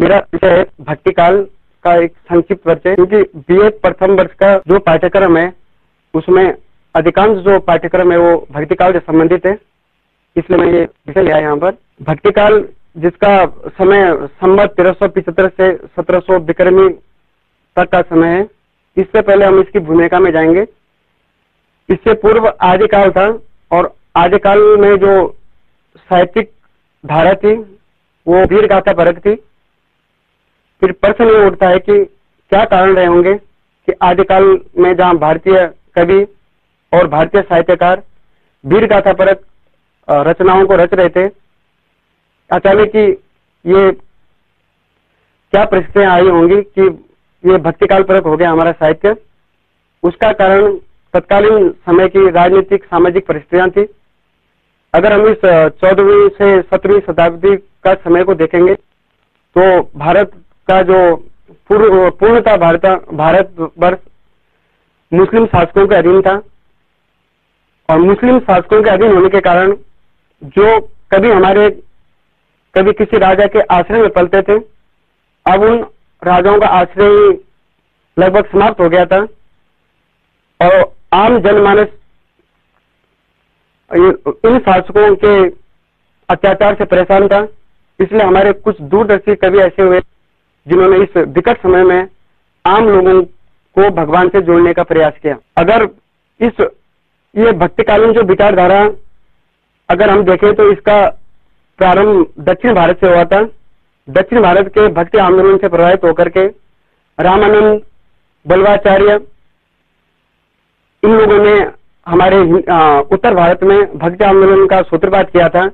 मेरा विषय है भक्तिकाल का एक संक्षिप्त परिचय। क्योंकि बीए प्रथम वर्ष का जो पाठ्यक्रम है उसमें अधिकांश जो पाठ्यक्रम है वो भक्तिकाल से संबंधित है, इसलिए मैं ये विषय लिया यहाँ पर। भक्तिकाल जिसका समय संवत 1375 से 1700 विक्रमी तक का समय है। इससे पहले हम इसकी भूमिका में जाएंगे। इससे पूर्व आदिकाल था और आदिकाल में जो साहित्यिक धारा थी वो वीर गाथा परक थी। फिर प्रश्न ये उठता है कि क्या कारण रहे होंगे कि आदिकाल में जहाँ भारतीय कवि और भारतीय साहित्यकार वीर गाथा परक रचनाओं को रच रहे थे, अचानक ही ये क्या परिस्थितियां आई होंगी कि ये भक्तिकाल परक हो गया हमारा साहित्य। उसका कारण तत्कालीन समय की राजनीतिक सामाजिक परिस्थितियां थी। अगर हम इस 14वीं से 17वीं शताब्दी का समय को देखेंगे तो भारत का जो पूर्णतः भारतवर्ष मुस्लिम शासकों के अधीन था और मुस्लिम शासकों के अधीन होने के कारण जो कभी किसी राजा के आश्रय में पलते थे, अब उन राजाओं का आश्रय लगभग समाप्त हो गया था और आम जनमानस इन शासकों के अत्याचार से परेशान था। इसलिए हमारे कुछ दूरदर्शी कवि ऐसे हुए जिन्होंने इस विकट समय में आम लोगों को भगवान से जोड़ने का प्रयास किया। अगर ये भक्तिकालीन जो विचारधारा अगर हम देखें तो इसका प्रारंभ दक्षिण भारत से हुआ था। दक्षिण भारत के भक्ति आंदोलन से प्रभावित होकर के रामानंद, बल्लवाचार्य, इन लोगों ने हमारे उत्तर भारत में भक्ति आंदोलन का सूत्रपात किया था।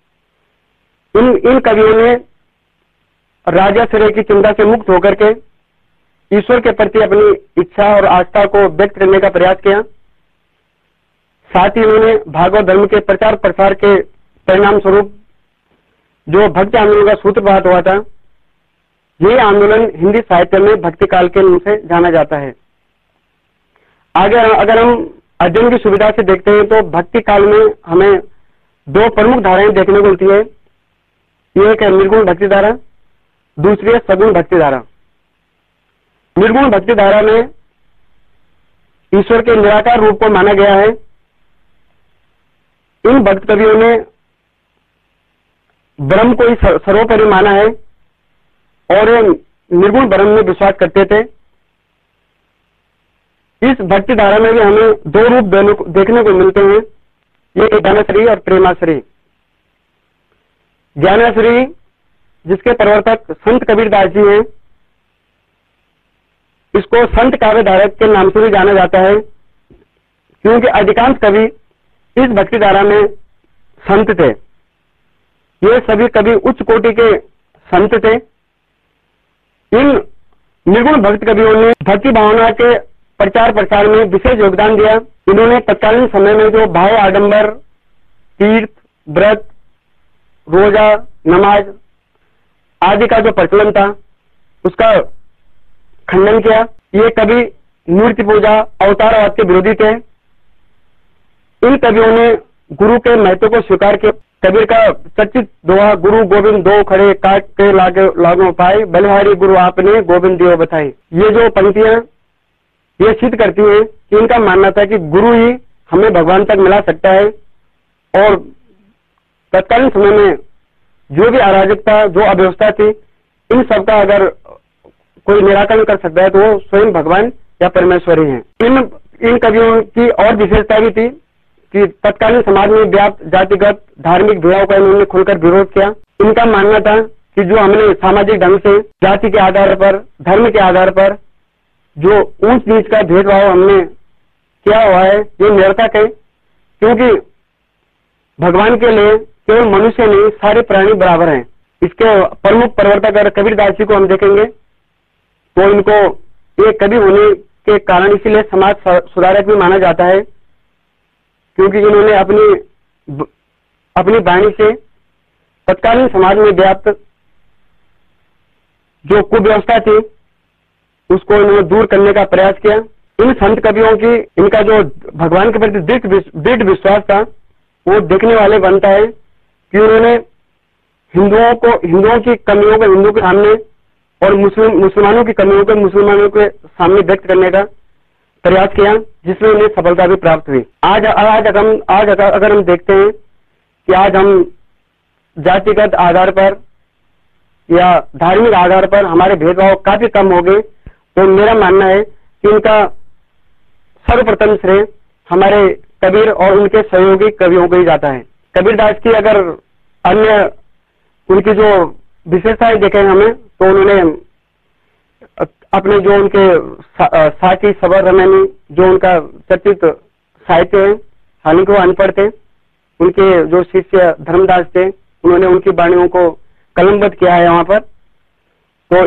इन कवियों ने राजाश्रय की चिंता से मुक्त होकर के ईश्वर के प्रति अपनी इच्छा और आस्था को व्यक्त करने का प्रयास किया। साथ ही उन्होंने भागवत धर्म के प्रचार प्रसार के परिणाम स्वरूप जो भक्ति आंदोलन का सूत्रपात हुआ था, यह आंदोलन हिंदी साहित्य में भक्तिकाल के नाम से जाना जाता है। आगे अगर हम अध्ययन की सुविधा से देखते हैं तो भक्ति काल में हमें दो प्रमुख धाराएं देखने को मिलती है। एक है निर्गुण भक्ति धारा, दूसरी है सगुण भक्ति धारा। निर्गुण भक्ति धारा में ईश्वर के निराकार रूप को माना गया है। इन भक्त कवियों ने ब्रह्म को ही सर्वोपरि माना है और निर्गुण ब्रह्म में विश्वास करते थे। इस भक्ति धारा में भी हमें दो रूप देखने को मिलते हैं, ये ज्ञानाश्री और प्रेमाश्री। ज्ञानाश्री जिसके प्रवर्तक संत कबीरदास जी हैं, इसको संत काव्य धारक के नाम से भी जाना जाता है क्योंकि अधिकांश कवि इस भक्ति धारा में संत थे। ये सभी कवि उच्च कोटि के संत थे। इन निर्गुण भक्त कवियों ने भक्ति भावना के प्रचार प्रसार में विशेष योगदान दिया। इन्होंने तत्कालीन समय में जो भाव आडंबर, तीर्थ, व्रत, रोजा, नमाज आदि का जो प्रचलन था उसका खंडन किया। ये कवि मूर्ति पूजा, अवतारवाद के विरोधी थे। इन कवियों ने गुरु के महत्व को स्वीकार किया। कबीर का चर्चित दोहा, गुरु गोविंद दो खड़े काट के लागो पाए, बलिहारी गुरु आपने गोविंद दियो बताई। ये जो पंक्तियां ये सिद्ध करती हैं कि इनका मानना था कि गुरु ही हमें भगवान तक मिला सकता है और तत्कालीन समय में जो भी अराजकता, जो अव्यवस्था थी, इन सबका अगर कोई निराकरण कर सकता है तो वो स्वयं भगवान या परमेश्वर ही है। इन कवियों की और विशेषता भी थी कि तत्कालीन समाज में व्याप्त जातिगत धार्मिक भेदभाव का इन्होंने खुलकर विरोध किया। इनका मानना था कि जो हमने सामाजिक ढंग से जाति के आधार पर, धर्म के आधार पर जो ऊंच नीच का भेदभाव हमने किया हुआ है, ये निरर्थक है क्योंकि भगवान के लिए केवल मनुष्य नहीं, सारे प्राणी बराबर हैं। इसके प्रमुख प्रवर्तक अगर कबीरदास जी को हम देखेंगे तो इनको ये कवि होने के कारण इसीलिए समाज सुधारक भी माना जाता है क्योंकि इन्होंने अपनी वाणी से तत्कालीन समाज में व्याप्त जो कुव्यवस्था थी उसको इन्होंने दूर करने का प्रयास किया। इन संत कवियों की इनका जो भगवान के प्रति दृढ़ विश्वास था वो देखने वाले बनता है कि उन्होंने हिंदुओं की कमियों को हिंदू के सामने और मुसलमानों की कमियों को मुसलमानों के सामने व्यक्त करने का प्रयास किया, जिसमें उन्हें सफलता भी प्राप्त हुई। आज अगर हम देखते हैं कि आज हम जातिगत आधार पर या धार्मिक आधार पर हमारे भेदभाव काफी कम हो गए, तो मेरा मानना है कि इनका सर्वप्रथम श्रेय हमारे कबीर और उनके सहयोगी कवियों को ही जाता है। कबीरदास की अगर अन्य उनकी जो विशेषताएं देखें हमें, तो उन्होंने अपने जो उनके साथी सबर रमैनी, जो उनका चर्चित साहित्य है, हालांकि वो अनपढ़ थे, उनके जो शिष्य धर्मदास थे, उन्होंने उनकी वाणियों को कलमबद्ध किया है वहां पर। तो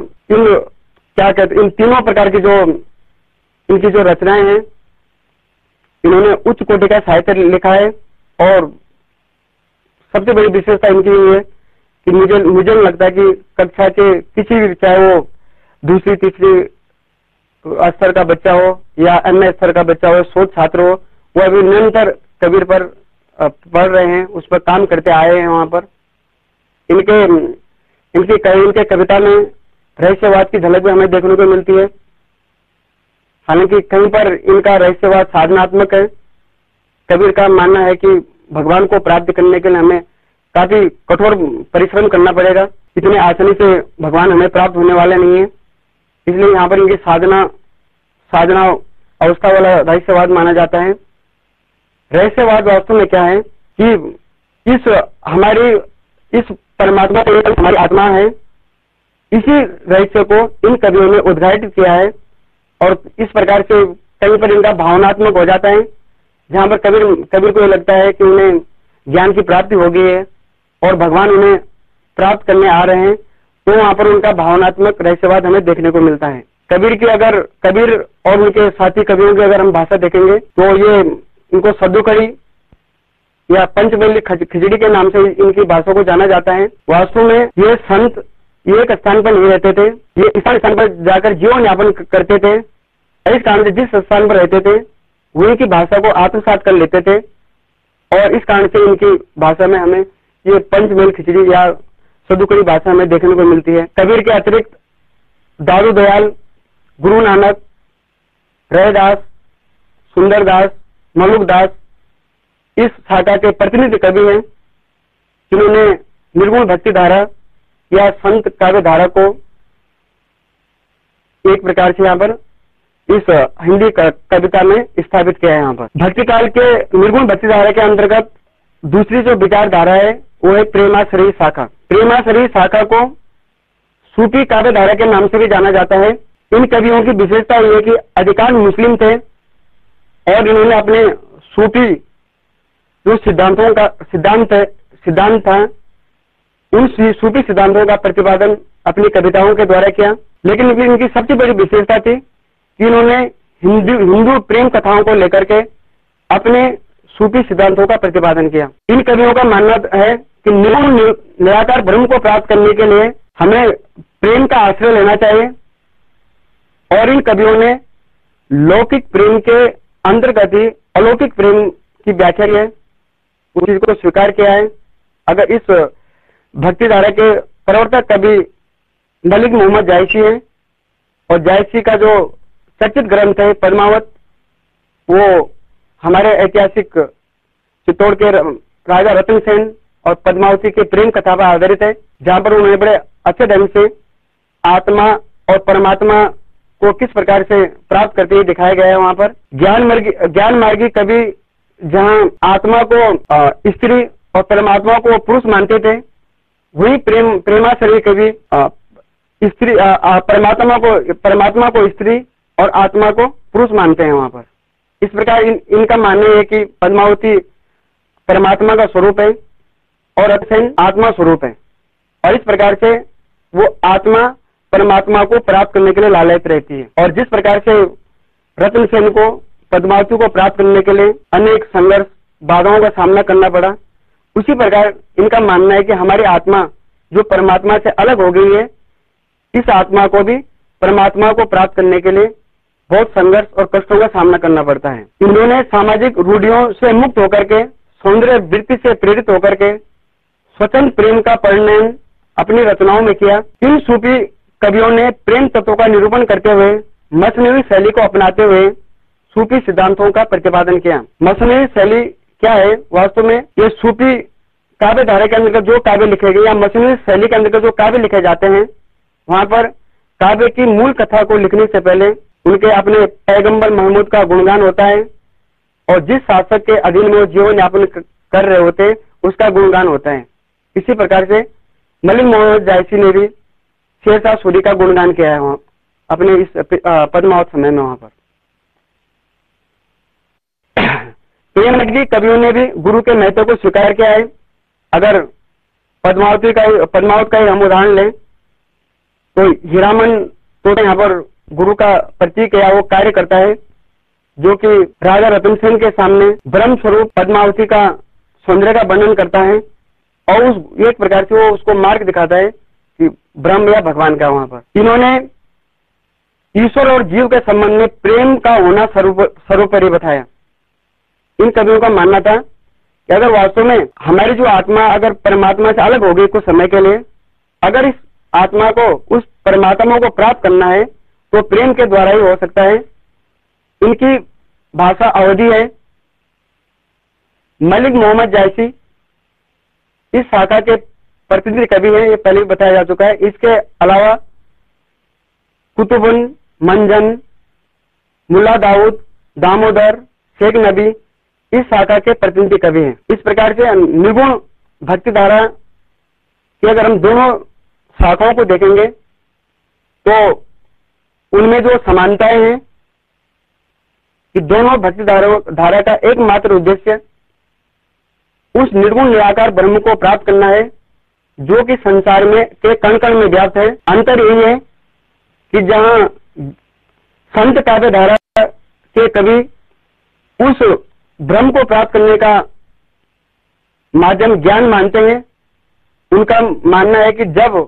इन तीनों प्रकार की जो इनकी जो रचनाएं हैं, इन्होंने उच्च कोटि का साहित्य लिखा है। और सबसे बड़ी विशेषता इनकी ये है कि मुझे लगता है कि कक्षा के किसी भी, चाहे वो दूसरी तीसरी स्तर का बच्चा हो या अन्य स्तर का बच्चा हो, शोध छात्र हो, वो अभी निरंतर कबीर पर पढ़ रहे हैं, उस पर काम करते आए हैं। वहां पर इनके कविता में रहस्यवाद की झलक भी हमें देखने को मिलती है। हालांकि कहीं पर इनका रहस्यवाद साधनात्मक है। कबीर का मानना है कि भगवान को प्राप्त करने के लिए हमें काफी कठोर परिश्रम करना पड़ेगा, इतने आसानी से भगवान हमें प्राप्त होने वाले नहीं है। इसलिए यहाँ पर इनकी साधना अवस्था वाला रहस्यवाद माना जाता है। रहस्यवाद वास्तव में क्या है कि इस परमात्मा को हमारी आत्मा है, इसी रहस्य को इन कवियों ने उद्घाटित किया है। और इस प्रकार से कहीं पर इनका भावनात्मक हो जाता है, जहां पर कबीर को ये लगता है कि उन्हें ज्ञान की प्राप्ति हो गई है और भगवान उन्हें प्राप्त करने आ रहे हैं, तो वहां पर उनका भावनात्मक रहस्यवाद हमें देखने को मिलता है। कबीर और उनके साथी कवियों की अगर हम भाषा देखेंगे, तो ये इनको सद्दुकड़ी या पंचबेली खिचड़ी के नाम से इनकी भाषा को जाना जाता है। वास्तव में ये संत एक स्थान पर नहीं रहते थे, ये इस स्थान पर जाकर जीवन यापन करते थे। इस कारण से जिस स्थान पर रहते थे वो इनकी भाषा को आत्मसात कर लेते थे, और इस कारण से इनकी भाषा में हमें ये पंचमेल खिचड़ी या सद्दुकड़ी भाषा हमें देखने को मिलती है। कबीर के अतिरिक्त दादू दयाल, गुरु नानक, रैदास, सुंदरदास, मलुकदास इस शाखा के प्रतिनिधि कवि हैं, जिन्होंने निर्गुण भक्ति धारा या संत काव्य धारा को एक प्रकार से यहाँ पर इस हिंदी कविता में स्थापित किया है। यहाँ पर भक्ति काल के निर्गुण भक्ति धारा के अंतर्गत दूसरी जो विचारधारा है वो है प्रेमाश्रयी शाखा। प्रेमाश्रयी शाखा को सूफी काव्य धारा के नाम से भी जाना जाता है। इन कवियों की विशेषता ये है कि अधिकांश मुस्लिम थे और इन्होंने अपने सूफी जो सिद्धांत था, उन सूफी सिद्धांतों का प्रतिपादन अपनी कविताओं के द्वारा किया। लेकिन इनकी सबसे बड़ी विशेषता थी कि इन्होंने हिंदू प्रेम कथाओं को लेकर के अपने सूफी सिद्धांतों का प्रतिपादन किया। इन कवियों का मानना है कि निराकार ब्रह्म को प्राप्त करने के लिए हमें प्रेम का आश्रय लेना चाहिए, और इन कवियों ने लौकिक प्रेम के अंतर्गत ही अलौकिक प्रेम की व्याख्या की है, उस चीज को स्वीकार किया है। अगर इस भक्ति धारा के प्रवर्तक कवि मलिक मोहम्मद जायसी है, और जायसी का जो चर्चित ग्रंथ है पद्मावत, वो हमारे ऐतिहासिक चित्तौड़ के राजा रतन सेन और पद्मावती के प्रेम कथा पर आधारित है, जहां पर उन्होंने बड़े अच्छे ढंग से आत्मा और परमात्मा को किस प्रकार से प्राप्त करते हुए दिखाया गया है। वहां पर ज्ञान मार्गी कवि जहां आत्मा को स्त्री और परमात्मा को पुरुष मानते थे, वही प्रेमाश्रयी कवि परमात्मा को स्त्री और आत्मा को पुरुष मानते हैं वहां पर। इस प्रकार इनका मानना है कि पद्मावती परमात्मा का स्वरूप है और रतन आत्मा स्वरूप है, और इस प्रकार से वो आत्मा परमात्मा को प्राप्त करने के लिए लालयित रहती है। और जिस प्रकार से रतन सेन को पद्मावती को प्राप्त करने के लिए अनेक संघर्ष बाधाओं का सामना करना पड़ा, उसी प्रकार इनका मानना है कि हमारी आत्मा जो परमात्मा से अलग हो गई है, इस आत्मा को भी परमात्मा को प्राप्त करने के लिए बहुत संघर्ष और कष्टों का सामना करना पड़ता है। इन्होंने सामाजिक रूढ़ियों से मुक्त होकर के, सौंदर्य वृत्ति से प्रेरित होकर के स्वतंत्र प्रेम का परिणयन अपनी रचनाओं में किया। इन सूफी कवियों ने प्रेम तत्व का निरूपण करते हुए मसनवी शैली को अपनाते हुए सूफी सिद्धांतों का प्रतिपादन किया। मसनवी शैली क्या है? वास्तव में ये सूफी काव्य धारा के अंतर्गत जो काव्य लिखे गए या मसनवी शैली के अंतर्गत जो काव्य लिखे जाते हैं, वहां पर काव्य की मूल कथा को लिखने से पहले उनके अपने पैगंबर महमूद का गुणगान होता है और जिस शासक के अधीन में वो जीवन यापन कर रहे होते हैं उसका गुणगान होता है। इसी प्रकार से मलिक मोहम्मद जायसी ने भी शेरशाह सूरी का गुणगान किया है वहां अपने इस पद्मावत समय में। वहां पर प्रेम नगरी कवियों ने भी गुरु के महत्व को स्वीकार किया है। अगर पद्मावत का ही हम उदाहरण लें तो हीरामन तो यहाँ पर गुरु का प्रतीक या वो कार्य करता है, जो कि राजा रतन सेन के सामने ब्रह्म स्वरूप पद्मावती का सौंदर्य का वर्णन करता है और उस एक प्रकार से वो उसको मार्ग दिखाता है कि ब्रह्म या भगवान का। वहां पर इन्होंने ईश्वर और जीव के संबंध में प्रेम का होना सर्वोपरि बताया। इन कवियों का मानना था कि अगर वास्तव में हमारी जो आत्मा अगर परमात्मा से अलग हो गई कुछ समय के लिए, अगर इस आत्मा को उस परमात्मा को प्राप्त करना है तो प्रेम के द्वारा ही हो सकता है। इनकी भाषा अवधी है। मलिक मोहम्मद जायसी इस शाखा के प्रतिनिधि कवि हैं, ये पहले भी बताया जा चुका है। इसके अलावा कुतुबुन, मंजन, मुल्ला दाऊद, दामोदर, शेख नबी इस शाखा के प्रतिनिधि कवि हैं। इस प्रकार से निर्गुण भक्ति धारा की अगर हम दोनों शाखाओं को देखेंगे तो उनमें जो समानताएं हैं कि दोनों भक्ति धारा का एकमात्र उद्देश्य उस निर्गुण निराकार ब्रह्म को प्राप्त करना है जो कि संसार में के कण कण में व्याप्त है। अंतर यही है कि जहां संत काव्य धारा के कवि उस ब्रह्म को प्राप्त करने का माध्यम ज्ञान मानते हैं, उनका मानना है कि जब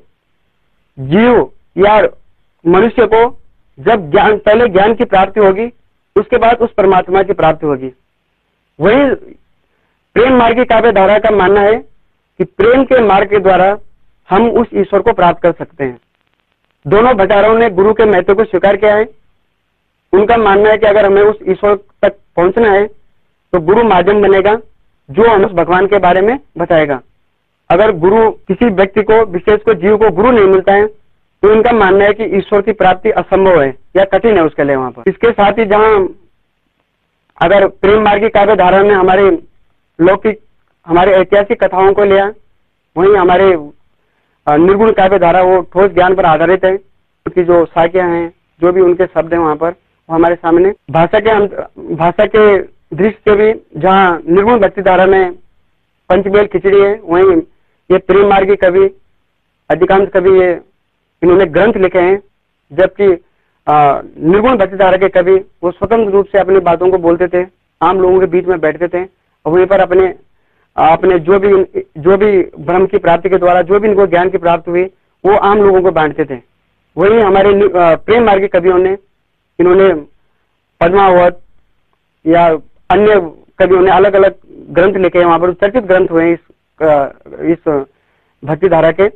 जीव या मनुष्य को जब पहले ज्ञान की प्राप्ति होगी उसके बाद उस परमात्मा की प्राप्ति होगी। वही प्रेम मार्ग की काव्य धारा का मानना है कि प्रेम के मार्ग के द्वारा हम उस ईश्वर को प्राप्त कर सकते हैं। दोनों भट्टारों ने गुरु के महत्व को स्वीकार किया है। उनका मानना है कि अगर हमें उस ईश्वर तक पहुंचना है तो गुरु माध्यम बनेगा जो हमें उस भगवान के बारे में बताएगा। अगर गुरु किसी व्यक्ति को विशेष को जीव को गुरु नहीं मिलता है तो इनका मानना है कि ईश्वर की प्राप्ति असंभव है या कठिन है उसके लिए वहां पर। इसके साथ ही जहां अगर प्रेम मार्ग की काव्य धारा में हमारे लौकिक हमारे ऐतिहासिक कथाओं को लिया, वहीं हमारे निर्गुण काव्य धारा वो ठोस ज्ञान पर आधारित है। उनकी जो साक्ष्य हैं, जो भी उनके शब्द हैं वहां पर वो हमारे सामने भाषा के दृष्टि से भी जहाँ निर्गुण भक्ति धारा में पंचमेल खिचड़ी है, वहीं ये प्रेम मार्ग की कवि अधिकांश कवि ये इन्होंने ग्रंथ लिखे हैं। जबकि निर्गुण भक्ति धारा के कवि वो स्वतंत्र रूप से अपनी बातों को बोलते थे, आम लोगों के बीच में बैठते थे और वहीं पर अपने जो भी ब्रह्म की प्राप्ति के द्वारा जो भी इनको ज्ञान की प्राप्ति हुई वो आम लोगों को बांटते थे। वही हमारे प्रेम मार्ग के कवियों ने इन्होंने पद्मावत या अन्य कवियों ने अलग अलग ग्रंथ लिखे हैं, वहां पर चर्चित ग्रंथ हुए इस भक्ति धारा के।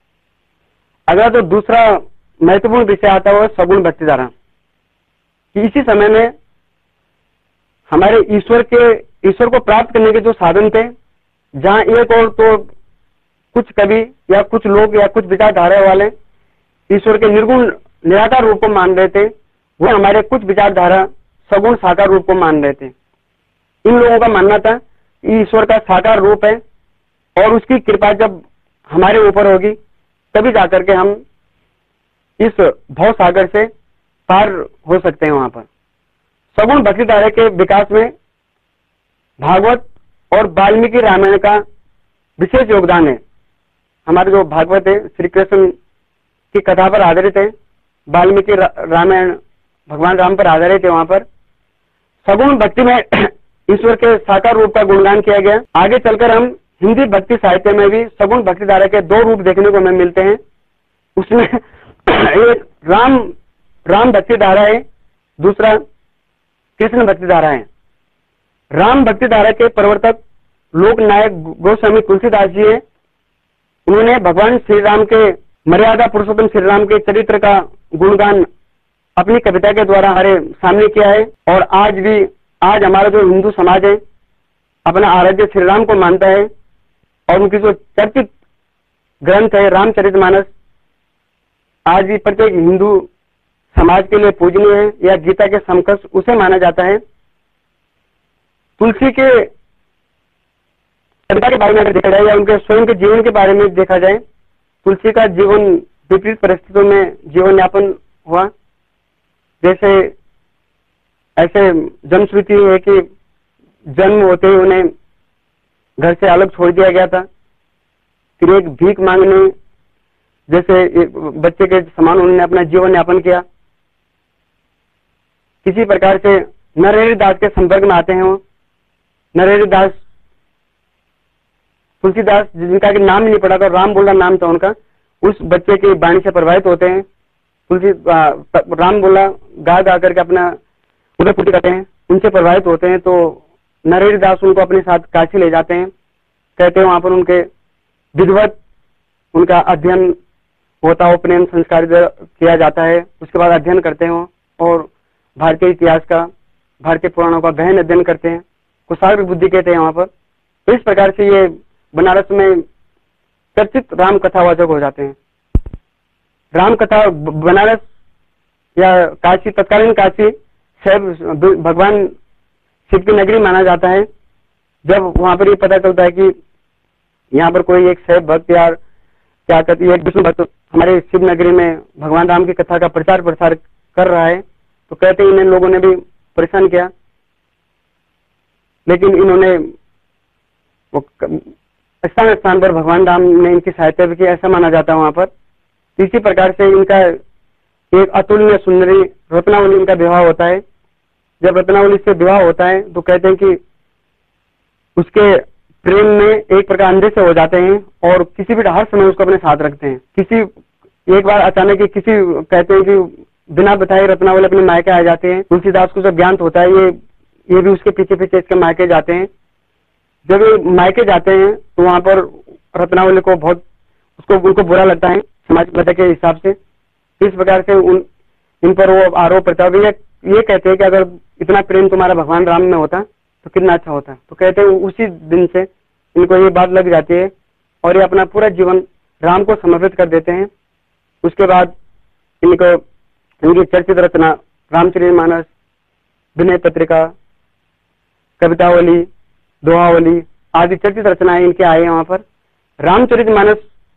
अगर तो दूसरा महत्वपूर्ण विषय आता है वो सगुण भक्ति धारा कि इसी समय में हमारे ईश्वर को प्राप्त करने के जो साधन थे, जहां एक और तो कुछ कवि या कुछ लोग या कुछ विचारधारा वाले ईश्वर के निर्गुण निराकार रूप को मान रहे थे, वो हमारे कुछ विचारधारा सगुण साकार रूप को मान रहे थे। इन लोगों का मानना था कि ईश्वर का साकार रूप है और उसकी कृपा जब हमारे ऊपर होगी तभी जाकर के हम इस भव सागर से पार हो सकते हैं। वहां पर सगुण भक्ति धारा के विकास में भागवत और वाल्मीकि रामायण का विशेष योगदान है। हमारे जो भागवत है श्री कृष्ण की कथा पर आधारित है, वाल्मीकि रामायण भगवान राम पर आधारित है। वहां पर सगुण भक्ति में ईश्वर के साकार रूप का गुणगान किया गया। आगे चलकर हम हिंदी भक्ति साहित्य में भी सगुण भक्ति धारा के दो रूप देखने को हमें मिलते हैं। उसमें एक राम भक्ति धारा है, दूसरा कृष्ण भक्ति धारा है। राम भक्ति धारा के प्रवर्तक लोक नायक गोस्वामी तुलसीदास जी हैं। उन्होंने भगवान श्री राम के मर्यादा पुरुषोत्तम श्री राम के चरित्र का गुणगान अपनी कविता के द्वारा हमारे सामने किया है। और आज हमारा जो हिंदू समाज है अपना आराध्य श्री राम को मानता है और उनकी जो चर्चित ग्रंथ है रामचरितमानस आज भी प्रत्येक हिंदू समाज के लिए पूजनीय है या गीता के समकक्ष उसे माना जाता है। तुलसी के कविता के बारे में अगर देखा जाए या उनके स्वयं के जीवन के बारे में देखा जाए, तुलसी का जीवन विपरीत परिस्थितियों में जीवन यापन हुआ। जैसे ऐसे जनश्रुति है कि जन्म होते ही उन्हें घर से अलग छोड़ दिया गया था, फिर एक भीख मांगने जैसे बच्चे के समान उन्होंने अपना जीवन यापन किया। किसी प्रकार से नरहरि दास के संपर्क में आते हैं वो नरहरि दास, तुलसीदास जिनका कि नाम ही नहीं पड़ा था, राम बोला नाम था उनका, उस बच्चे की वाणी से प्रभावित होते हैं। राम बोला गा गा करके अपना उदय पुटी करते हैं, उनसे प्रभावित होते हैं। तो नरहरि दास उनको अपने साथ काशी ले जाते हैं, कहते हैं वहां पर उनके विधिवत उनका अध्ययन होता है, उपनयन संस्कार किया जाता है। उसके बाद अध्ययन करते हैं और भारतीय इतिहास का, भारतीय पुराणों का गहन अध्ययन करते हैं, कुशाग्र बुद्धि कहते हैं वहां पर। तो इस प्रकार से ये बनारस में चर्चित राम कथावाचक हो जाते हैं। राम कथा बनारस या काशी, तत्कालीन काशी शैव भगवान शिव की नगरी माना जाता है। जब वहां पर ये पता चलता है कि यहाँ पर कोई एक शैव भक्त या क्या कहती है एक विष्णु भक्त हमारे शिव नगरी में भगवान राम की कथा का प्रचार प्रसार कर रहा है, तो कहते हैं इन लोगों ने भी परेशान किया, लेकिन इन्होंने स्थान स्थान पर भगवान राम ने इनकी सहायता भी की, ऐसा माना जाता है वहां पर। इसी प्रकार से इनका एक अतुलनीय सुंदरी रत्नावली इनका विवाह होता है। जब रत्नावली से विवाह होता है तो कहते हैं कि उसके प्रेम में एक प्रकार अंधे से हो जाते हैं और किसी भी हर समय उसको अपने साथ रखते हैं। एक बार अचानक ही कहते हैं कि बिना बताए रत्नावली अपने मायके आ जाते हैं। तुलसीदास को जब ज्ञान होता है ये भी उसके पीछे पीछे इसके मायके जाते हैं। जब ये मायके जाते हैं तो वहां पर रत्नावली को बहुत उनको बुरा लगता है समाज बता के हिसाब से। इस प्रकार से इन पर वो आरोप प्रत्यारोप ये कहते हैं कि अगर इतना प्रेम तुम्हारा भगवान राम में होता तो कितना अच्छा होता। तो कहते हैं उसी दिन से इनको ये बात लग जाती है और ये अपना पूरा जीवन राम को समर्पित कर देते हैं। उसके बाद इनकी चर्चित रचना रामचरितमानस, विनय पत्रिका, कवितावली, दोहावली आदि चर्चित रचनाएं इनके आए हैं वहां पर। रामचरितमानस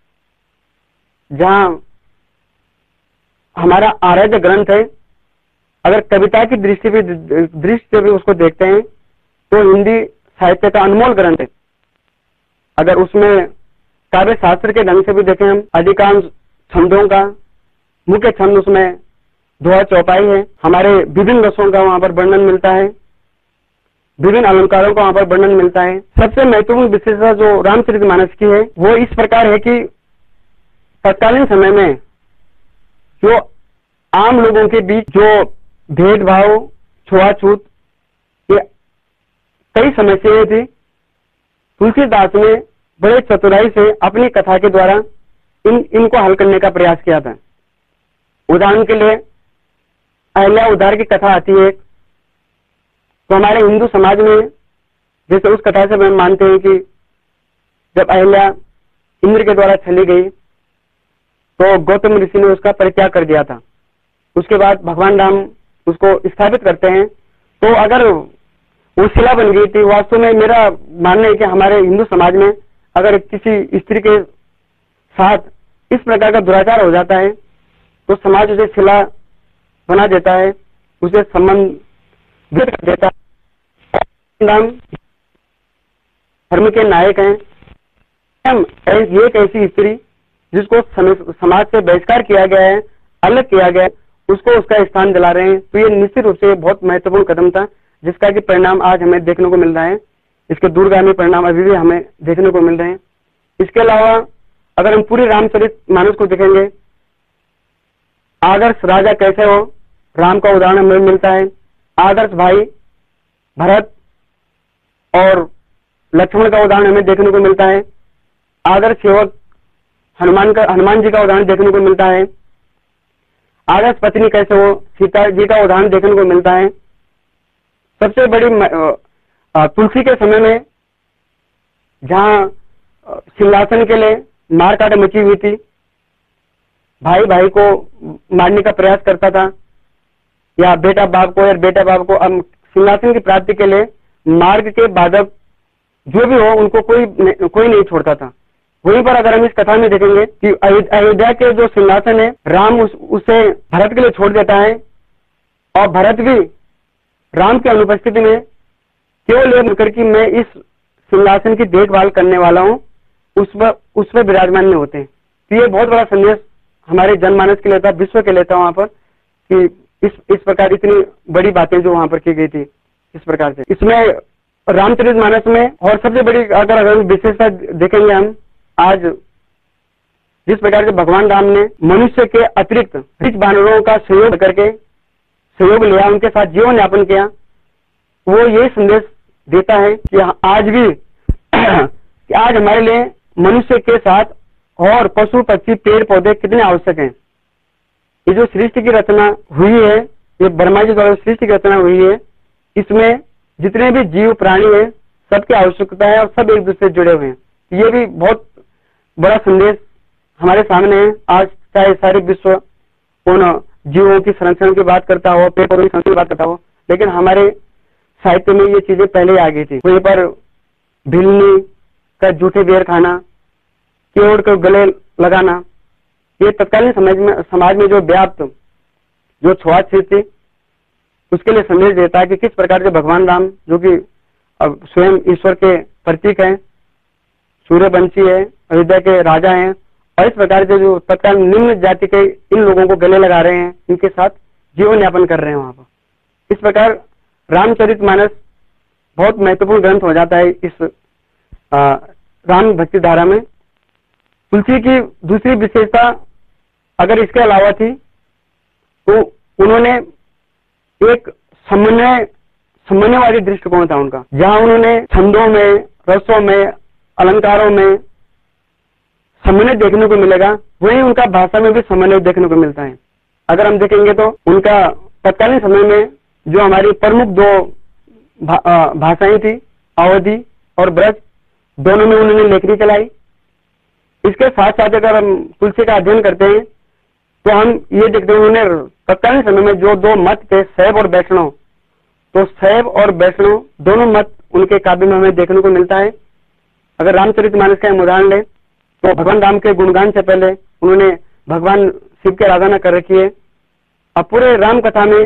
जहां हमारा आराध्य ग्रंथ है, अगर कविता की दृष्टि से भी उसको देखते हैं तो हिंदी साहित्य का अनमोल ग्रंथ है। अगर उसमें काव्य शास्त्र के ढंग से भी देखें हम, अधिकांश छंदों का मुख्य छंद उसमें दोहा चौपाई है। हमारे विभिन्न रसों का वहां पर वर्णन मिलता है, विभिन्न अलंकारों का वहां पर वर्णन मिलता है। सबसे महत्वपूर्ण विशेषता जो रामचरितमानस की है वो इस प्रकार है कि तत्कालीन समय में जो आम लोगों के बीच जो भेदभाव, छुआछूत, ये कई समस्याएं थी, तुलसीदास ने बड़े चतुराई से अपनी कथा के द्वारा इनको हल करने का प्रयास किया था। उदाहरण के लिए अहिल्या उद्धार की कथा आती है, तो हमारे हिंदू समाज में जैसे उस कथा से हम मानते हैं कि जब अहिल्या इंद्र के द्वारा चली गई तो गौतम ऋषि ने उसका परित्याग कर दिया था। उसके बाद भगवान राम उसको स्थापित करते हैं। तो अगर वो शिला बन गई थी, वास्तव में मेरा मानना है कि हमारे हिंदू समाज में अगर किसी स्त्री के साथ इस प्रकार का दुराचार हो जाता है तो समाज उसे शिला बना देता है, उसे संबंध व्यक्त कर देता है। राम धर्म के नायक हैं। ये एक ऐसी स्त्री जिसको समाज से बहिष्कार किया गया है, अलग किया गया है, उसको उसका स्थान दिला रहे हैं। तो ये निश्चित रूप से बहुत महत्वपूर्ण कदम था जिसका कि परिणाम आज हमें देखने को मिल रहा है। इसके दूरगामी परिणाम अभी भी हमें देखने को मिल रहे हैं। इसके अलावा अगर हम पूरी रामचरितमानस को देखेंगे, आदर्श राजा कैसे हो, राम का उदाहरण हमें मिलता है। आदर्श भाई भरत और लक्ष्मण का उदाहरण हमें देखने को मिलता है। आदर्श सेवक हनुमान जी का उदाहरण देखने को मिलता है। आदर्श पत्नी कैसे हो, सीता जी का उदाहरण देखने को मिलता है। सबसे बड़ी तुलसी के समय में जहां सिंहासन के लिए मारकाट मची हुई थी, भाई भाई को मारने का प्रयास करता था, या बेटा बाप को, या बेटा बाप को सिंहासन की प्राप्ति के लिए मार्ग के बाधक जो भी हो उनको कोई नहीं छोड़ता था। वहीं पर अगर हम इस कथा में देखेंगे कि अयोध्या के जो सिंहासन है, राम उसे भरत के लिए छोड़ देता है, और भरत भी राम की अनुपस्थिति में केवल ये मिलकर कि मैं इस सिंहासन की देखभाल करने वाला हूं, उस पर विराजमान नहीं होते। तो ये बहुत बड़ा संदेश हमारे जनमानस के लिए था, विश्व के लिए था वहां पर, कि इस प्रकार इतनी बड़ी बातें जो वहां पर की गई थी इस प्रकार से। इसमें रामचरितमानस में और सबसे बड़ी अगर विशेषता देखेंगे हम, आज जिस प्रकार से भगवान राम ने मनुष्य के अतिरिक्त रिच वानरों का सहयोग लिया, उनके साथ जीवन यापन किया, वो ये संदेश देता है कि आज भी कि आज हमारे लिए मनुष्य के साथ और पशु पक्षी पेड़ पौधे कितने आवश्यक हैं। ये जो सृष्टि की रचना हुई है, ये ब्रह्मा जी द्वारा सृष्टि की रचना हुई है, इसमें जितने भी जीव प्राणी हैं सबकी आवश्यकता है और सब एक दूसरे से जुड़े हुए हैं। ये भी बहुत बड़ा संदेश हमारे सामने है। आज चाहे सारे विश्व उन जीवों की संरक्षण की बात करता हो, पेड़ पौधों की संरक्षण की बात करता हो, लेकिन हमारे साहित्य में ये चीजें पहले ही आ गई थी। वहीं पर भिलनी का जूठे बेर खाना, केवड़ को गले लगाना, ये तत्कालीन समाज में जो व्याप्त जो छुआछूत थी उसके लिए संदेश देता है कि किस प्रकार से भगवान राम, जो कि अब स्वयं ईश्वर के प्रतीक हैं, सूर्यवंशी है, अयोध्या के राजा हैं, और इस प्रकार से जो तत्काल निम्न जाति के इन लोगों को गले लगा रहे हैं, इनके साथ जीवन यापन कर रहे हैं वहां पर। इस प्रकार रामचरितमानस बहुत महत्वपूर्ण ग्रंथ हो जाता है इस राम भक्ति धारा में। तुलसी की दूसरी विशेषता अगर इसके अलावा थी, तो उन्होंने एक समन्वयवादी दृष्टिकोण था उनका, जहां उन्होंने छंदों में, रसों में, अलंकारों में समन्वय देखने को मिलेगा, वहीं उनका भाषा में भी समन्वय देखने को मिलता है। अगर हम देखेंगे तो उनका तत्कालीन समय में जो हमारी प्रमुख दो भाषाएं थी, अवधी और ब्रज, दोनों में उन्होंने लेखनी चलाई। इसके साथ साथ अगर हम तुलसी का अध्ययन करते हैं तो हम ये देखते हैं उन्होंने तत्कालीन समय में जो दो मत थे, शैव और वैष्णव, तो शैव और वैष्णव दोनों मत उनके काव्य में हमें देखने को मिलता है। अगर रामचरितमानस का हम उदाहरण लें तो भगवान राम के गुणगान से पहले उन्होंने भगवान शिव की आराधना कर रखी है। अब पूरे राम कथा में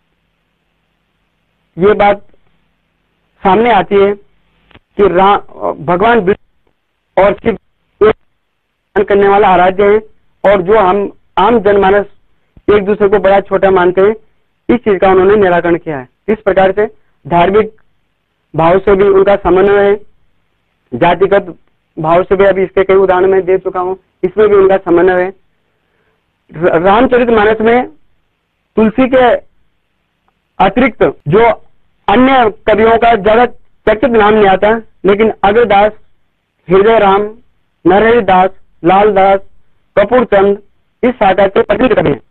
ये बात सामने आती है कि भगवान विष्णु और शिव करने वाला आराध्य है, और जो हम आम जनमानस एक दूसरे को बड़ा छोटा मानते हैं, इस चीज का उन्होंने निराकरण किया है। इस प्रकार से धार्मिक भाव से भी उनका समन्वय है, जातिगत भाव से भी अभी इसके कई उदाहरण मैं दे चुका हूं, इसमें भी उनका समन्वय है। रामचरितमानस में तुलसी के अतिरिक्त जो अन्य कवियों का ज्यादा चर्चित नाम नहीं आता, लेकिन अग्रदास, हृदय राम, नरहरि दास, लाल दास, कपूर चंद इस शाखा के प्रसिद्ध कवि हैं।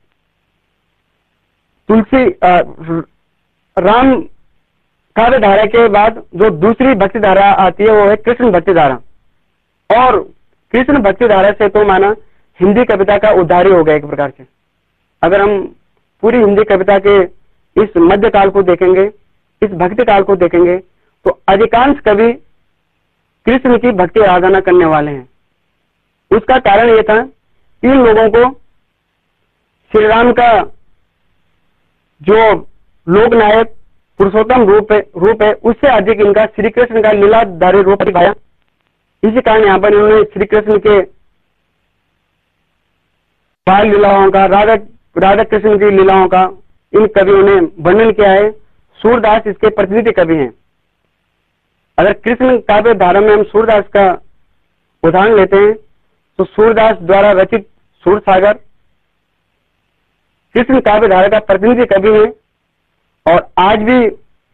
तुलसी राम काव्य धारा के बाद जो दूसरी भक्ति धारा आती है वो है कृष्ण भक्ति धारा, और कृष्ण भक्ति धारा से तो माना हिंदी कविता का उद्धार ही हो गया एक प्रकार से। अगर हम पूरी हिंदी कविता के इस मध्य काल को देखेंगे, इस भक्ति काल को देखेंगे, तो अधिकांश कवि कृष्ण की भक्ति आराधना करने वाले हैं। उसका कारण यह था कि इन लोगों को श्री राम का जो लोकनायक पुरुषोत्तम रूप है उससे अधिक इनका श्री कृष्ण का लीलाधारी रूप दिखाया। इसी कारण यहाँ पर इन्होंने श्री कृष्ण के बाल लीलाओं का, राधा कृष्ण की लीलाओं का इन कवियों ने वर्णन किया है। सूरदास इसके प्रतिनिधि कवि हैं। अगर कृष्ण काव्य धारा में हम सूरदास का उदाहरण लेते हैं तो सूरदास द्वारा रचित सूरसागर कृष्ण काव्य धारा का प्रतिनिधि कवि है, और आज भी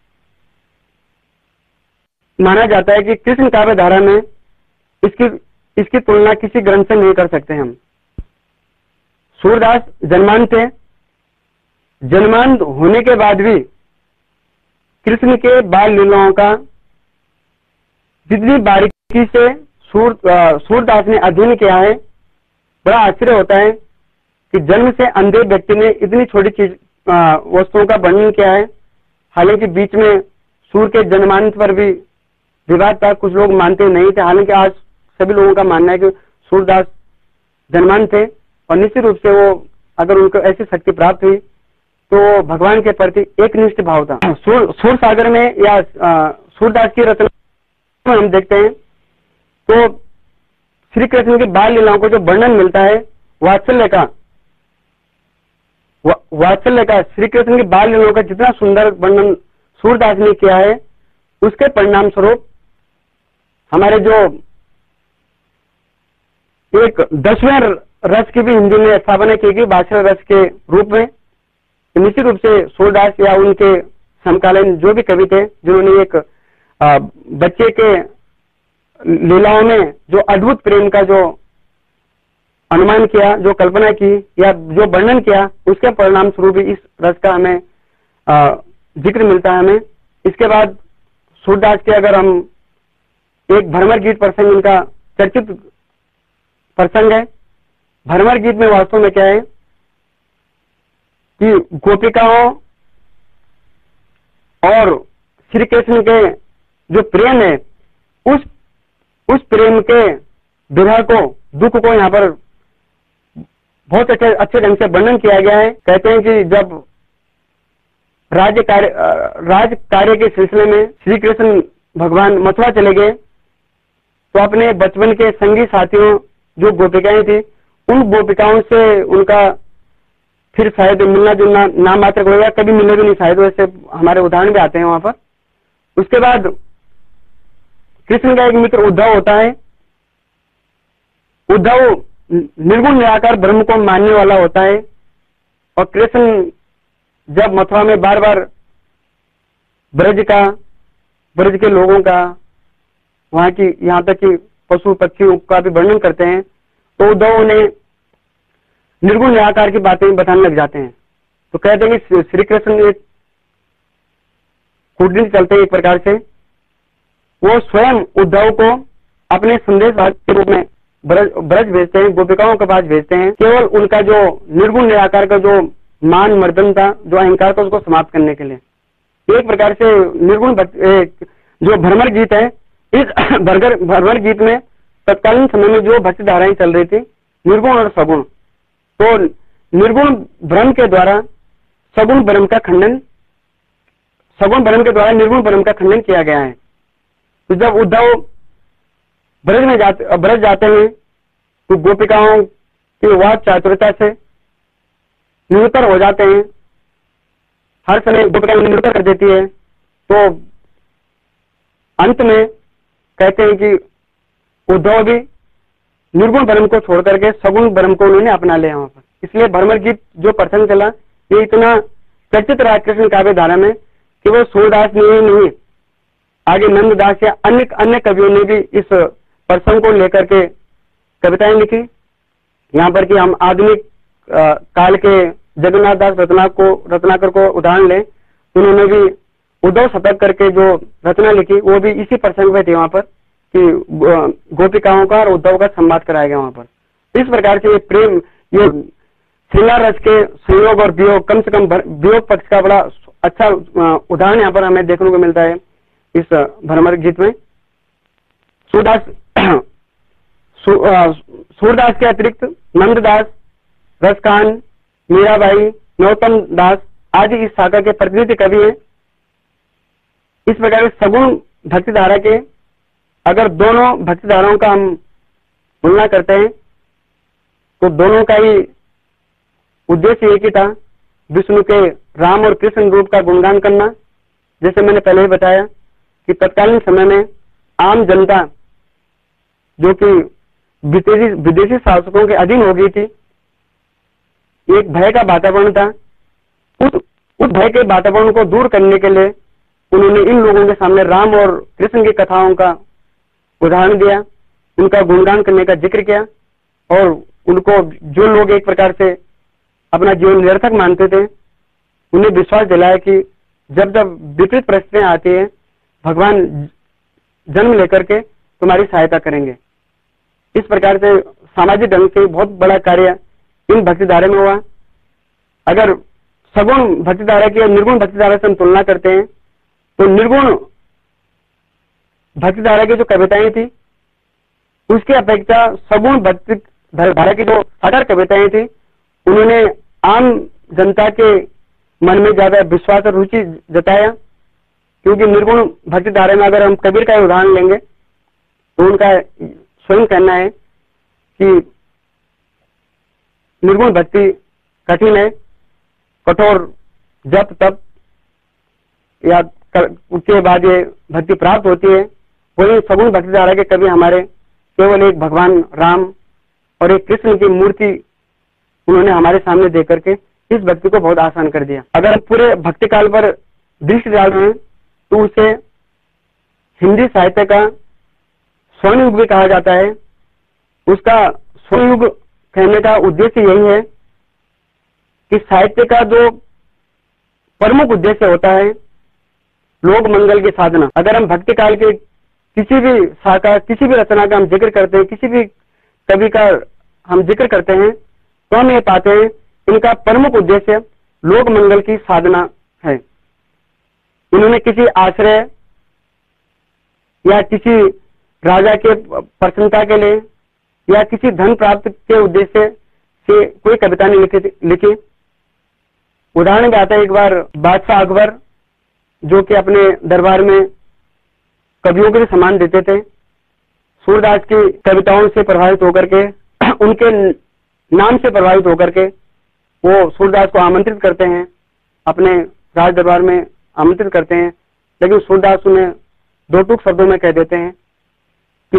माना जाता है कि कृष्ण काव्य धारा में इसकी इसकी तुलना किसी ग्रंथ से नहीं कर सकते हम। सूरदास जन्मांध थे, जन्मांध होने के बाद भी कृष्ण के बाल लीलाओं का जितनी बारीकी से सूरदास ने अध्ययन किया है, बड़ा आश्चर्य होता है कि जन्म से अंधे व्यक्ति ने इतनी छोटी चीज वस्तुओं का वर्णन किया है। हालांकि बीच में सूर्य के जन्मांत पर भी विवाद था, कुछ लोग मानते नहीं थे। हालांकि आज सभी लोगों का मानना है कि सूरदास जन्मांत थे और निश्चित रूप से वो अगर उनको ऐसी शक्ति प्राप्त हुई तो भगवान के प्रति एक निष्ठ भाव था। सूर सागर में या सूरदास की रचना में हम देखते हैं तो श्री कृष्ण की बाल लीलाओं को जो वर्णन मिलता है वात्सल्य का श्री कृष्ण की बाल लीलाओं का जितना सुंदर वर्णन सूरदास ने किया है, उसके परिणाम स्वरूप हमारे जो एक 10वें रस की भी हिंदी में स्थापना की गई, 12वें रस के रूप में। निश्चित रूप से सूरदास या उनके समकालीन जो भी कवि थे जिन्होंने एक बच्चे के लीलाओं में जो अद्भुत प्रेम का जो अनुमान किया, जो कल्पना की या जो वर्णन किया, उसके परिणाम स्वरूप इस रस का हमें जिक्र मिलता है हमें। इसके बाद सूरदास के अगर हम एक भ्रमर गीत प्रसंग उनका चर्चित प्रसंग है। भ्रमर गीत में वास्तव में क्या है कि गोपिकाओं और श्री कृष्ण के जो प्रेम है, उस प्रेम के विरह को, दुख को यहाँ पर बहुत अच्छे ढंग से वर्णन किया गया है। कहते हैं कि जब राज कार्य के सिलसिले में श्री कृष्ण भगवान मथुरा चले गए तो अपने बचपन के संगी साथियों जो गोपिकाएं थी, उन गोपिकाओं से उनका फिर शायद मिलना जुलना नाम मात्र हो गया, कभी मिले भी नहीं शायद, वैसे हमारे उदाहरण भी आते हैं वहां पर। उसके बाद कृष्ण का एक मित्र उद्धव होता है। उद्धव निर्गुण निराकार ब्रह्म को मानने वाला होता है और कृष्ण जब मथुरा में बार बार ब्रज के लोगों का, वहां की यहाँ तक कि पशु पक्षियों का भी वर्णन करते हैं, तो उद्धव उन्हें निर्गुण निराकार की बातें बताने लग जाते हैं। तो कहते हैं कि श्री कृष्ण एक कूटनीति चलते हैं एक प्रकार से, वो स्वयं उद्धव को अपने संदेश के रूप में ब्रज भेजते हैं, गोपिकाओं के पास भेजते हैं, केवल उनका जो निर्गुण निराकार का जो मान मर्दन था, जो अहंकार था, उसको समाप्त करने के लिए। एक प्रकार से निर्गुण जो भ्रमर गीत है, इस भ्रमर गीत में तत्कालीन समय में जो भक्ति धाराएं चल रही थी, निर्गुण और सगुण, तो निर्गुण ब्रह्म के द्वारा सगुण ब्रह्म का खंडन, सगुण ब्रह्म के द्वारा निर्गुण ब्रह्म का खंडन किया गया है। तो जब उद्धव ब्रज जाते हैं तो गोपिकाओं की वाद चातुरता से निरुत्तर हो जाते हैं, हर समय गोपिका निरुत्तर कर देती है। तो अंत में कहते हैं कि उद्धव भी निर्गुण ब्रह्म को छोड़ करके सगुण ब्रह्म को उन्होंने अपना लिया वहां पर। इसलिए भ्रमर गीत जो प्रसंग चला, ये इतना चर्चित रहा कृष्ण काव्य धारा में कि वो सूरदास ने ही नहीं, आगे नंददास या अन्य कवियों ने भी इस प्रसंग को लेकर के कविताएं लिखी। यहाँ पर कि हम आधुनिक काल के जगन्नाथ दास रत्नाकर को उदाहरण लें, उन्होंने भी उद्धव शतक करके जो रचना लिखी, वो भी इसी प्रसंग में थी वहां पर कि गोपिकाओं का और उद्धव का संवाद कराया गया वहां पर। इस प्रकार से ये प्रेम, ये श्रृंगार रस के संयोग और वियोग, कम से कम वियोग पक्ष का बड़ा अच्छा उदाहरण यहाँ पर हमें देखने को मिलता है इस भ्रमर गीत में। सूरदास के अतिरिक्त नंददास, रसकान, मीराबाई, नरोत्तम दास आदि इस शाखा के प्रतिनिधि कवि हैं। इस प्रकार सगुण भक्ति धारा के अगर दोनों भक्ति धाराओं का हम तुलना करते हैं तो दोनों का ही उद्देश्य एक ही था, विष्णु के राम और कृष्ण रूप का गुणगान करना। जैसे मैंने पहले ही बताया कि तत्कालीन समय में आम जनता जो कि विदेशी शासकों के अधीन हो गई थी, एक भय का वातावरण था। उस भय के वातावरण को दूर करने के लिए उन्होंने इन लोगों के सामने राम और कृष्ण की कथाओं का उदाहरण दिया उनका गुणगान करने का जिक्र किया और उनको जो लोग एक प्रकार से अपना जीवन निरर्थक मानते थे उन्हें विश्वास दिलाया कि जब जब विपरीत परिस्थितियां आती है भगवान जन्म लेकर के तुम्हारी सहायता करेंगे। इस प्रकार से सामाजिक ढंग से बहुत बड़ा कार्य इन भक्तिधारा में हुआ। अगर सगुण भक्तिधारा की और निर्गुण भक्तिधारा से हम तुलना करते हैं तो निर्गुण भक्तिधारा की जो कविताएं थी उसकी अपेक्षा सगुण भक्ति धारा की जो साकार कविताएं थी उन्होंने आम जनता के मन में ज्यादा विश्वास और रुचि जताया, क्योंकि निर्गुण भक्तिधारा में अगर हम कबीर का उदाहरण लेंगे तो उनका स्वयं कहना है कि निर्गुण भक्ति कठिन है, कठोर जप तप या उसके बाद ये भक्ति प्राप्त होती है। वही सगुण भक्तिधारा के कवि हमारे केवल एक भगवान राम और एक कृष्ण की मूर्ति उन्होंने हमारे सामने दे करके इस भक्ति को बहुत आसान कर दिया। अगर पूरे भक्ति काल पर दृष्टि डाल रहे हैं तो उसे हिंदी साहित्य का स्वर्ण युग भी कहा जाता है। उसका स्वर्ण युग कहने का उद्देश्य यही है कि साहित्य का जो प्रमुख उद्देश्य होता है लोक मंगल की साधना। अगर हम भक्ति काल के किसी भी शाखा किसी भी रचना का हम जिक्र करते हैं, किसी भी कवि का हम जिक्र करते हैं तो हम ये पाते हैं इनका प्रमुख उद्देश्य लोक मंगल की साधना है। इन्होंने किसी आश्रय या किसी राजा के प्रसन्नता के लिए या किसी धन प्राप्त के उद्देश्य से कोई कविता नहीं लिखी। उदाहरण में आता है, एक बार बादशाह अकबर जो कि अपने दरबार में कवियों के लिए सम्मान देते थे, सूरदास की कविताओं से प्रभावित होकर के उनके नाम से प्रभावित होकर के वो सूरदास को आमंत्रित करते हैं, अपने राज दरबार में आमंत्रित करते हैं। लेकिन सूरदास उन्हें दो टूक शब्दों में कह देते हैं कि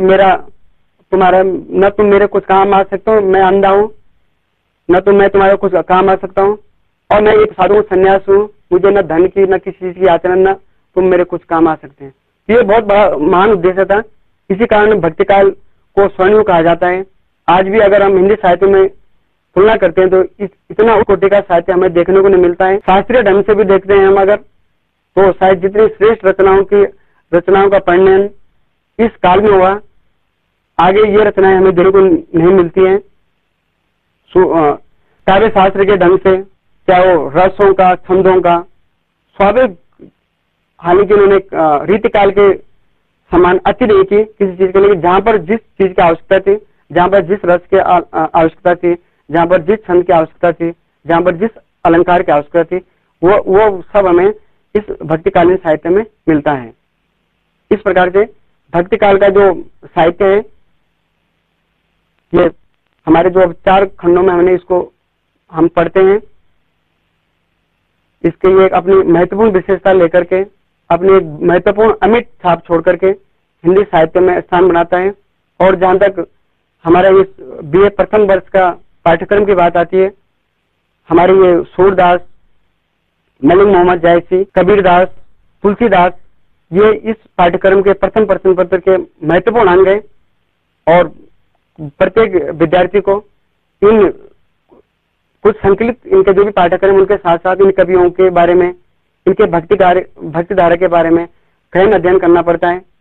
न तुम मेरे कुछ काम आ सकते हो, मैं अंधा हूं, न तो मैं तुम्हारे कुछ काम आ सकता हूं, और मैं एक साधु सन्यास हूं, मुझे न धन की न किसी चीज की याचना, न तुम मेरे कुछ काम आ सकते हैं। ये बहुत बड़ा महान उद्देश्य था। इसी कारण भक्ति काल को स्वर्णयुग कहा जाता है। आज भी अगर हम हिंदी साहित्य में तुलना करते हैं तो इतना कोटि का साहित्य हमें देखने को नहीं मिलता है। शास्त्रीय ढंग से भी देखते हैं हम अगर तो शायद जितनी श्रेष्ठ रचनाओं का परिणयन इस काल में हुआ, आगे ये रचनाएं हमें देखने को नहीं मिलती हैं। काव्य शास्त्र के ढंग से चाहे वो रसों का छंदों का स्वाभाविक, हालांकि उन्होंने रीतिकाल के समान अति नहीं की किसी चीज के लिए। जहां पर जिस चीज की आवश्यकता थी, जहां पर जिस रस की आवश्यकता थी, जहां पर जिस छंद की आवश्यकता थी, जहां पर जिस अलंकार की आवश्यकता थी, वो सब हमें इस भक्तिकालीन साहित्य में मिलता है। इस प्रकार से भक्ति काल का जो साहित्य है ये हमारे जो 4 खंडों में हमने इसको हम पढ़ते हैं, इसके ये अपनी महत्वपूर्ण विशेषता लेकर के अपनी एक महत्वपूर्ण अमिट छाप छोड़ करके हिंदी साहित्य में स्थान बनाता है। और जहां तक हमारा इस बीए प्रथम वर्ष का पाठ्यक्रम की बात आती है, हमारे ये सूरदास, मलिक मोहम्मद जायसी, कबीरदास, तुलसीदास, ये इस पाठ्यक्रम के प्रथम प्रश्न पत्र के महत्वपूर्ण अंग है। और प्रत्येक विद्यार्थी को इन कुछ संकलित इनके जो भी पाठ्यक्रम उनके साथ साथ इन कवियों के बारे में, इनके भक्तिधारा के बारे में गहन अध्ययन करना पड़ता है।